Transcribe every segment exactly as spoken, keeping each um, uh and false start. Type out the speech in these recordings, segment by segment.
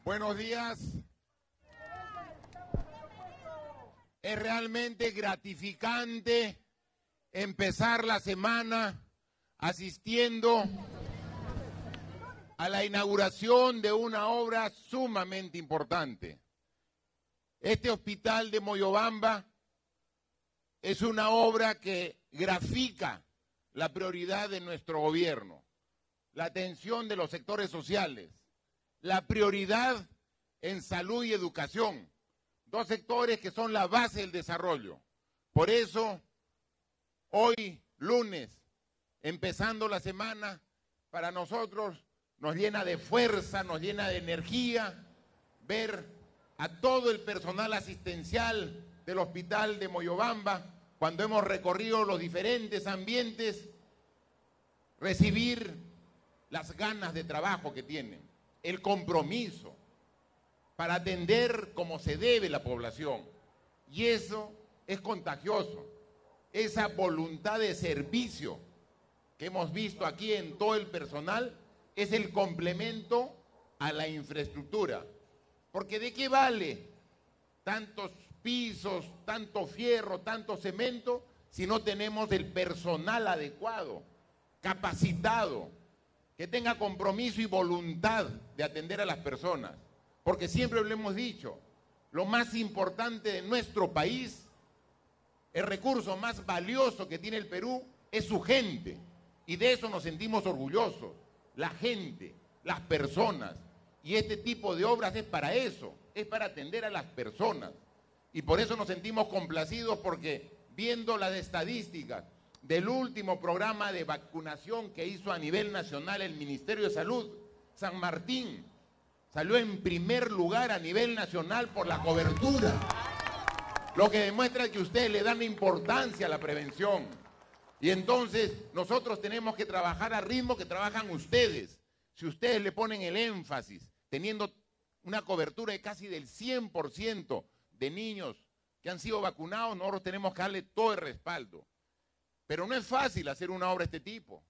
Buenos días. Es realmente gratificante empezar la semana asistiendo a la inauguración de una obra sumamente importante. Este hospital de Moyobamba es una obra que grafica la prioridad de nuestro gobierno, la atención de los sectores sociales, la prioridad en salud y educación, dos sectores que son la base del desarrollo. Por eso, hoy, lunes, empezando la semana, para nosotros nos llena de fuerza, nos llena de energía ver a todo el personal asistencial del hospital de Moyobamba, cuando hemos recorrido los diferentes ambientes, recibir las ganas de trabajo que tienen, el compromiso para atender como se debe la población. Y eso es contagioso. Esa voluntad de servicio que hemos visto aquí en todo el personal es el complemento a la infraestructura. Porque ¿de qué vale tantos pisos, tanto fierro, tanto cemento, si no tenemos el personal adecuado, capacitado, que tenga compromiso y voluntad de atender a las personas? Porque siempre lo hemos dicho, lo más importante de nuestro país, el recurso más valioso que tiene el Perú es su gente. Y de eso nos sentimos orgullosos, la gente, las personas. Y este tipo de obras es para eso, es para atender a las personas. Y por eso nos sentimos complacidos, porque viendo las estadísticas del último programa de vacunación que hizo a nivel nacional el Ministerio de Salud, San Martín salió en primer lugar a nivel nacional por la cobertura, lo que demuestra que ustedes le dan importancia a la prevención. Y entonces nosotros tenemos que trabajar al ritmo que trabajan ustedes. Si ustedes le ponen el énfasis, teniendo una cobertura de casi del cien por ciento de niños que han sido vacunados, nosotros tenemos que darle todo el respaldo. Pero no es fácil hacer una obra de este tipo.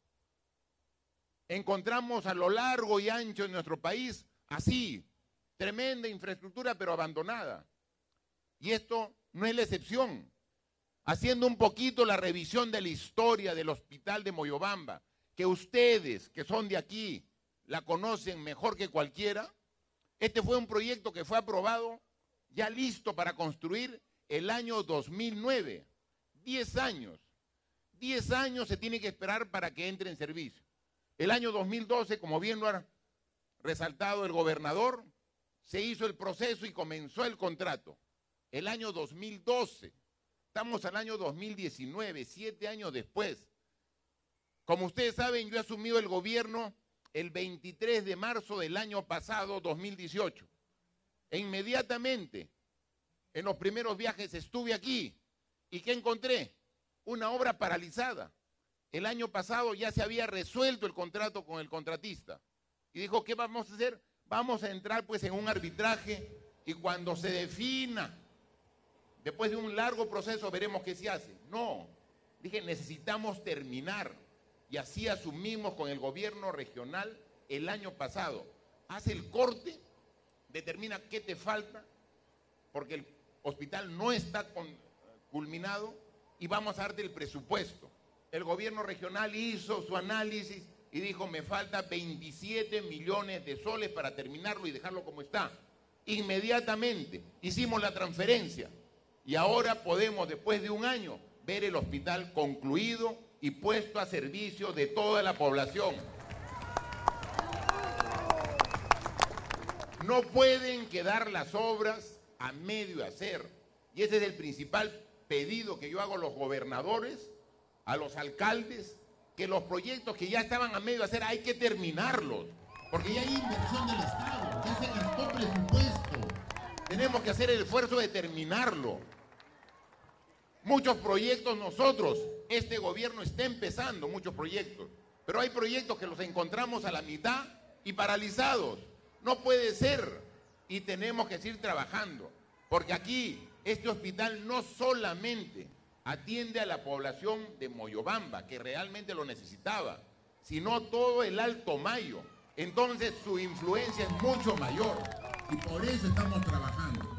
Encontramos a lo largo y ancho de nuestro país así, tremenda infraestructura pero abandonada. Y esto no es la excepción. Haciendo un poquito la revisión de la historia del hospital de Moyobamba, que ustedes que son de aquí la conocen mejor que cualquiera, este fue un proyecto que fue aprobado, ya listo para construir el año dos mil nueve. Diez años. Diez años se tiene que esperar para que entre en servicio. El año dos mil doce, como bien lo ha resaltado el gobernador, se hizo el proceso y comenzó el contrato. El año dos mil doce. Estamos al año dos mil diecinueve, siete años después. Como ustedes saben, yo he asumido el gobierno el veintitrés de marzo del año pasado, dos mil dieciocho. E inmediatamente, en los primeros viajes estuve aquí. ¿Y qué encontré? Una obra paralizada. El año pasado ya se había resuelto el contrato con el contratista. Y dijo, ¿qué vamos a hacer? Vamos a entrar pues en un arbitraje y cuando se defina, después de un largo proceso, veremos qué se hace. No, dije, necesitamos terminar. Y así asumimos con el gobierno regional el año pasado. Hace el corte, determina qué te falta, porque el hospital no está con, culminado, y vamos a darte el presupuesto. El gobierno regional hizo su análisis y dijo, me falta veintisiete millones de soles para terminarlo y dejarlo como está. Inmediatamente hicimos la transferencia y ahora podemos, después de un año, ver el hospital concluido y puesto a servicio de toda la población. No pueden quedar las obras a medio hacer. Y ese es el principal pedido que yo hago a los gobernadores, a los alcaldes, que los proyectos que ya estaban a medio hacer hay que terminarlos. Porque ya hay inversión del Estado, ya se gastó presupuesto. Tenemos que hacer el esfuerzo de terminarlo. Muchos proyectos nosotros, este gobierno está empezando muchos proyectos, pero hay proyectos que los encontramos a la mitad y paralizados. No puede ser y tenemos que seguir trabajando, porque aquí este hospital no solamente atiende a la población de Moyobamba, que realmente lo necesitaba, sino todo el Alto Mayo. Entonces su influencia es mucho mayor. Y por eso estamos trabajando.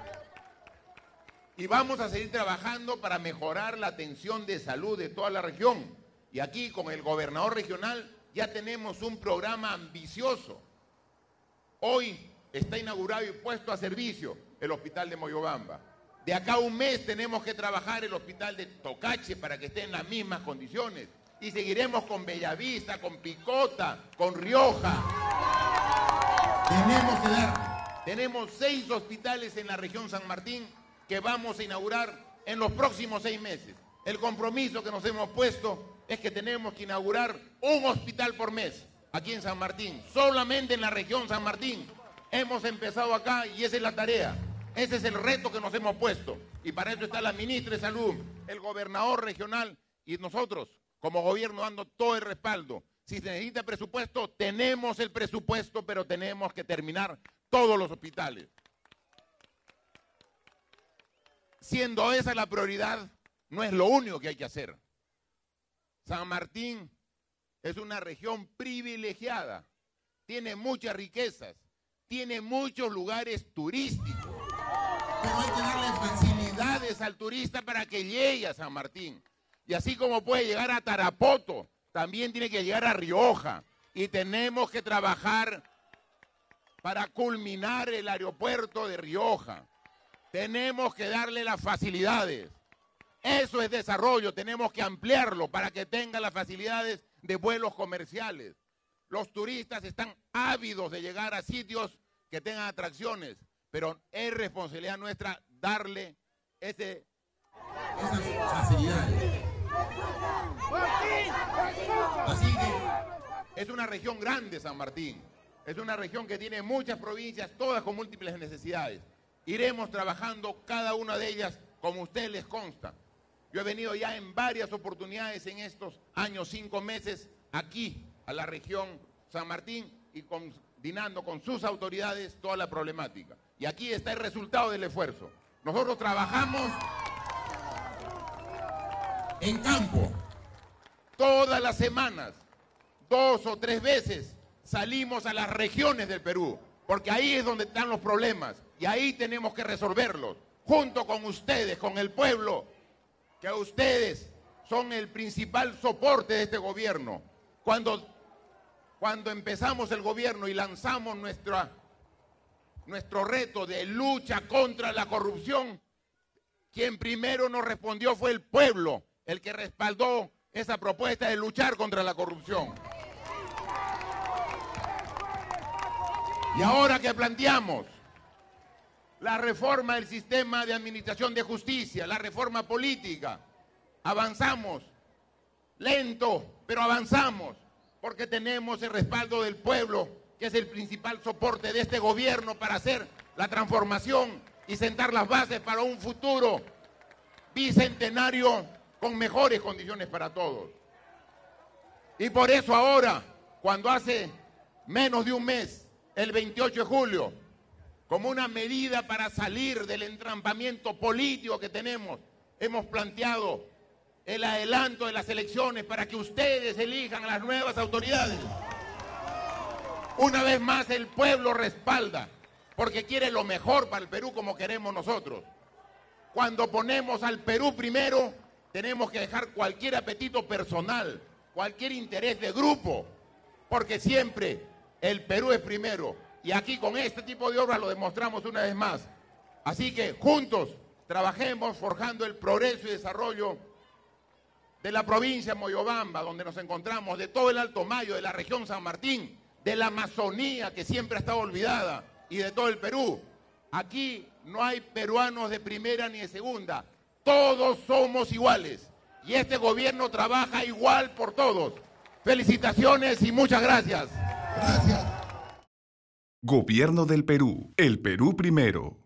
Y vamos a seguir trabajando para mejorar la atención de salud de toda la región. Y aquí con el gobernador regional ya tenemos un programa ambicioso. Hoy está inaugurado y puesto a servicio el hospital de Moyobamba. De acá a un mes tenemos que trabajar el hospital de Tocache para que esté en las mismas condiciones. Y seguiremos con Bellavista, con Picota, con Rioja. Tenemos que dar. Tenemos seis hospitales en la región San Martín que vamos a inaugurar en los próximos seis meses. El compromiso que nos hemos puesto es que tenemos que inaugurar un hospital por mes aquí en San Martín, solamente en la región San Martín. Hemos empezado acá y esa es la tarea, ese es el reto que nos hemos puesto. Y para eso está la ministra de Salud, el gobernador regional y nosotros como gobierno dando todo el respaldo. Si se necesita presupuesto, tenemos el presupuesto, pero tenemos que terminar todos los hospitales. Siendo esa la prioridad, no es lo único que hay que hacer. San Martín es una región privilegiada, tiene muchas riquezas, tiene muchos lugares turísticos, pero hay que darle facilidades al turista para que llegue a San Martín. Y así como puede llegar a Tarapoto, también tiene que llegar a Rioja. Y tenemos que trabajar para culminar el aeropuerto de Rioja. Tenemos que darle las facilidades. Eso es desarrollo, tenemos que ampliarlo para que tenga las facilidades de vuelos comerciales. Los turistas están ávidos de llegar a sitios que tengan atracciones, pero es responsabilidad nuestra darle ese, esas facilidades. Así que es una región grande San Martín, es una región que tiene muchas provincias, todas con múltiples necesidades. Iremos trabajando cada una de ellas como a ustedes les consta. Yo he venido ya en varias oportunidades en estos años, cinco meses, aquí a la región San Martín y coordinando con sus autoridades toda la problemática. Y aquí está el resultado del esfuerzo. Nosotros trabajamos en campo. Todas las semanas, dos o tres veces, salimos a las regiones del Perú, porque ahí es donde están los problemas y ahí tenemos que resolverlos, junto con ustedes, con el pueblo, que ustedes son el principal soporte de este gobierno. Cuando, cuando empezamos el gobierno y lanzamos nuestra, nuestro reto de lucha contra la corrupción, quien primero nos respondió fue el pueblo, el que respaldó esa propuesta de luchar contra la corrupción. Y ahora que planteamos la reforma del sistema de administración de justicia, la reforma política, avanzamos, lento, pero avanzamos, porque tenemos el respaldo del pueblo, que es el principal soporte de este gobierno para hacer la transformación y sentar las bases para un futuro bicentenario con mejores condiciones para todos. Y por eso ahora, cuando hace menos de un mes, el veintiocho de julio, como una medida para salir del entrampamiento político que tenemos, hemos planteado el adelanto de las elecciones para que ustedes elijan a las nuevas autoridades. Una vez más el pueblo respalda, porque quiere lo mejor para el Perú como queremos nosotros. Cuando ponemos al Perú primero, tenemos que dejar cualquier apetito personal, cualquier interés de grupo, porque siempre el Perú es primero. Y aquí con este tipo de obras lo demostramos una vez más. Así que juntos trabajemos forjando el progreso y desarrollo de la provincia de Moyobamba, donde nos encontramos, de todo el Alto Mayo, de la región San Martín, de la Amazonía, que siempre ha estado olvidada, y de todo el Perú. Aquí no hay peruanos de primera ni de segunda. Todos somos iguales. Y este gobierno trabaja igual por todos. Felicitaciones y muchas gracias. Gracias. Gobierno del Perú. El Perú primero.